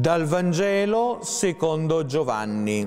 Dal Vangelo secondo Giovanni.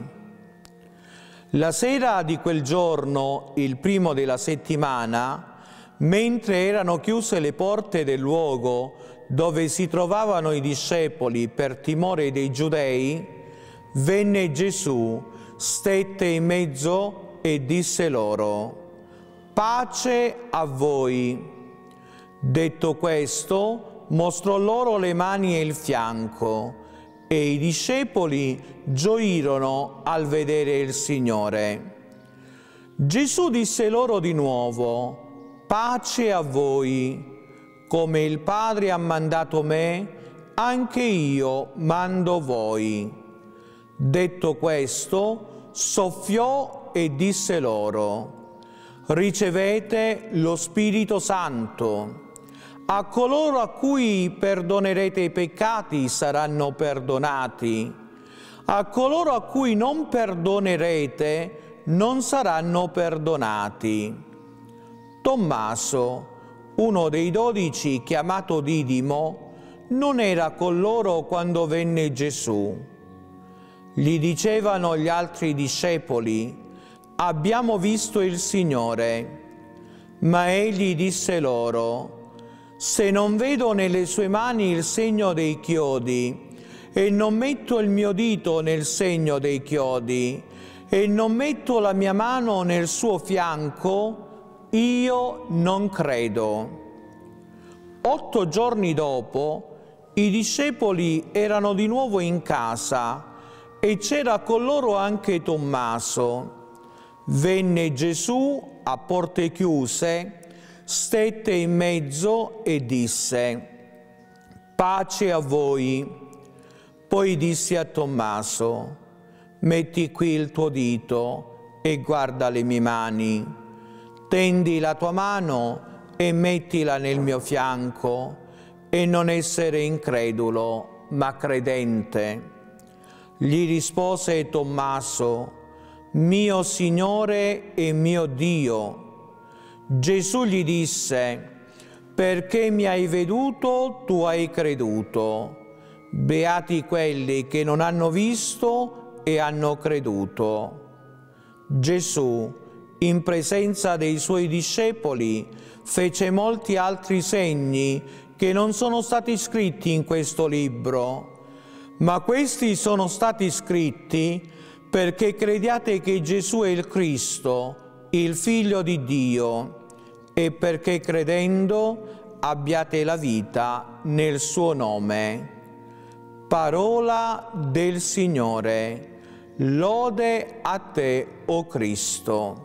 La sera di quel giorno, il primo della settimana, mentre erano chiuse le porte del luogo dove si trovavano i discepoli per timore dei giudei, venne Gesù, stette in mezzo e disse loro: «Pace a voi!» Detto questo, mostrò loro le mani e il fianco, e i discepoli gioirono al vedere il Signore. Gesù disse loro di nuovo: «Pace a voi! Come il Padre ha mandato me, anche io mando voi». Detto questo, soffiò e disse loro: «Ricevete lo Spirito Santo. A coloro a cui perdonerete i peccati saranno perdonati, a coloro a cui non perdonerete non saranno perdonati». Tommaso, uno dei 12, chiamato Didimo, non era con loro quando venne Gesù. Gli dicevano gli altri discepoli: «Abbiamo visto il Signore». Ma egli disse loro: «Se non vedo nelle sue mani il segno dei chiodi, e non metto il mio dito nel segno dei chiodi, e non metto la mia mano nel suo fianco, io non credo». 8 giorni dopo, i discepoli erano di nuovo in casa, e c'era con loro anche Tommaso. Venne Gesù a porte chiuse, stette in mezzo e disse: «Pace a voi». Poi disse a Tommaso: «Metti qui il tuo dito e guarda le mie mani. Tendi la tua mano e mettila nel mio fianco, e non essere incredulo, ma credente». Gli rispose Tommaso: «Mio Signore e mio Dio». Gesù gli disse: «Perché mi hai veduto, tu hai creduto. Beati quelli che non hanno visto e hanno creduto». Gesù, in presenza dei suoi discepoli, fece molti altri segni che non sono stati scritti in questo libro, ma questi sono stati scritti perché crediate che Gesù è il Cristo, il Figlio di Dio, e perché credendo abbiate la vita nel suo nome. Parola del Signore. Lode a te, o Cristo.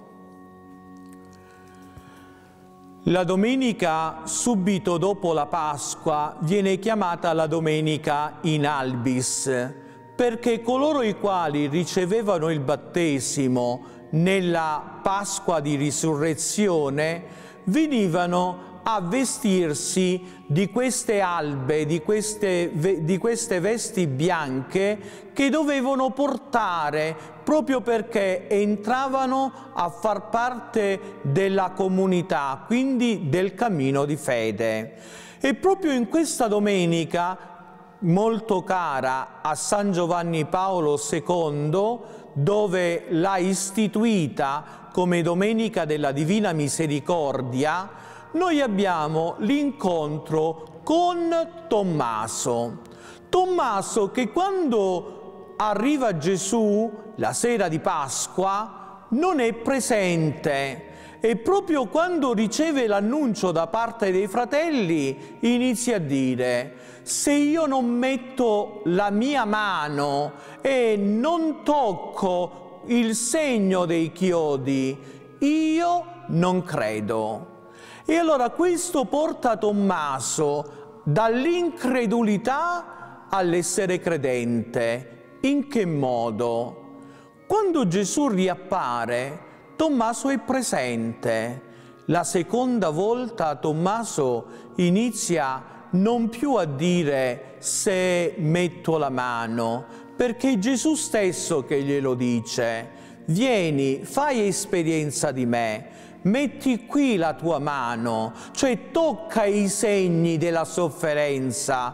La domenica subito dopo la Pasqua viene chiamata la domenica in albis, perché coloro i quali ricevevano il battesimo nella Pasqua di Risurrezione venivano a vestirsi di queste albe, di queste vesti bianche che dovevano portare proprio perché entravano a far parte della comunità, quindi del cammino di fede. E proprio in questa domenica, molto cara a San Giovanni Paolo II, dove l'ha istituita come Domenica della Divina Misericordia, noi abbiamo l'incontro con Tommaso. Tommaso che quando arriva Gesù la sera di Pasqua non è presente, e proprio quando riceve l'annuncio da parte dei fratelli inizia a dire: «Se io non metto la mia mano e non tocco il segno dei chiodi, io non credo». E allora questo porta Tommaso dall'incredulità all'essere credente. In che modo? Quando Gesù riappare, Tommaso è presente. La seconda volta Tommaso inizia non più a dire «se metto la mano», perché è Gesù stesso che glielo dice: «Vieni, fai esperienza di me, metti qui la tua mano», cioè tocca i segni della sofferenza,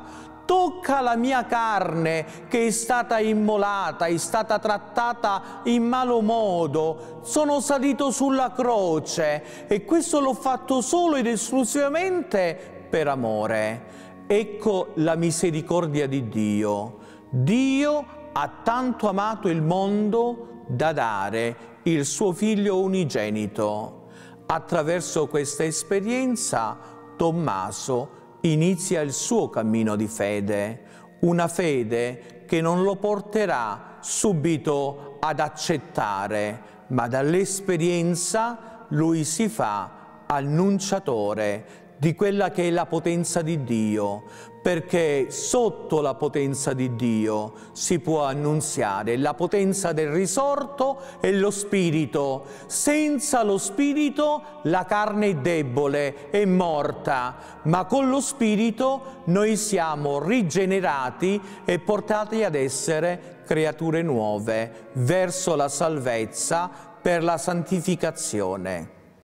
tocca la mia carne che è stata immolata, è stata trattata in malo modo, sono salito sulla croce e questo l'ho fatto solo ed esclusivamente per amore. Ecco la misericordia di Dio. Dio ha tanto amato il mondo da dare il suo Figlio unigenito. Attraverso questa esperienza Tommaso inizia il suo cammino di fede, una fede che non lo porterà subito ad accettare, ma dall'esperienza lui si fa annunciatore di quella che è la potenza di Dio, perché sotto la potenza di Dio si può annunziare la potenza del risorto e lo Spirito. Senza lo Spirito la carne è debole, è morta, ma con lo Spirito noi siamo rigenerati e portati ad essere creature nuove, verso la salvezza per la santificazione.